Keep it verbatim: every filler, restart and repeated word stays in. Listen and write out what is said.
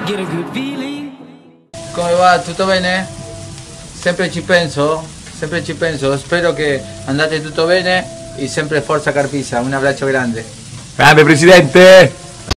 Come va? Tutto bene? Sempre ci penso, sempre ci penso, spero che andate tutto bene e sempre forza Carpisa, un abbraccio grande. Grande presidente!